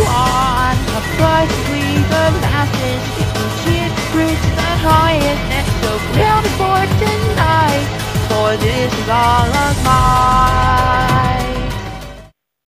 on a bus with the masses. Shit reach the highest. Let's go ground for tonight, for this is all of mine.